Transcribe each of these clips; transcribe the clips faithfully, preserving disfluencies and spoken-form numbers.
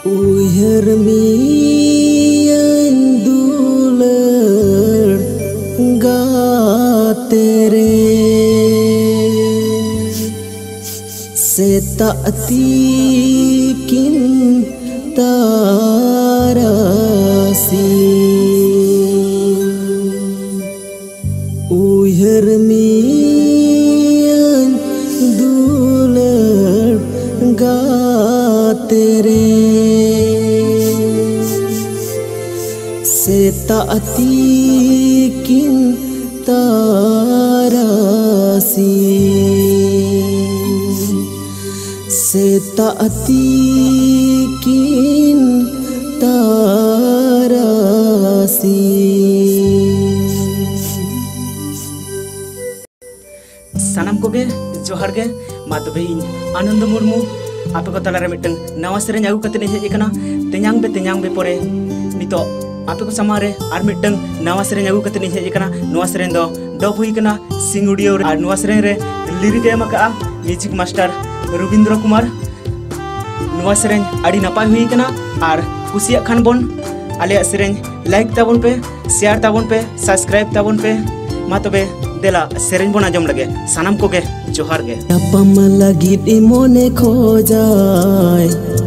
Uyar mian dular ga tere setati kin tarasi uyar mian dular ga tere setati kin tarasi setati kin tarasi. सानाम Koge जोहार गे मा तबे इन आनंद मुर्मू आपे को तलारे mitten नवा सेरेन आगु कते हेज एकना तेन्यांग बे तेन्यांग बे परे नितो आपे को समारे आर मिटन नवा सेरेन आगु कते हेज एकना नवा सेरेन दो डब हुई कना सिंगुडियो आर नवा सेरेन रे लिरिक एम का म्यूजिक मास्टर रविंद्र कुमार नवा सेरेन आडी नापाय हुई कना आर कुसिया खान बोन आले सेरेन लाइक ताबन पे शेयर ताबन पे सब्सक्राइब ताबन पे मा तबे देला सेरेन बोन आजम लगे सानाम कोगे जोहार गे अपम लगी मोने खोजाय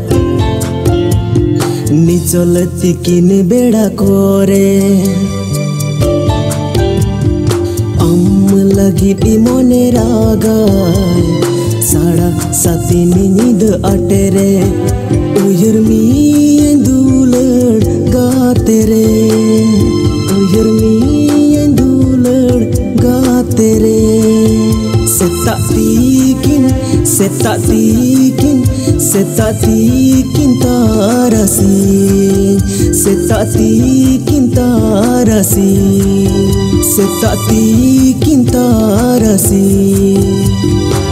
निचल तिकिन बेड़ा करे अम लगी मोने रागाय साड़ा सातिन नींद अटेरे उयर मी दूलड़ गाते रे उयर मी दूलड़ गाते रे setati kin setati kin setati kin tarasi setati kin tarasi setati kin tarasi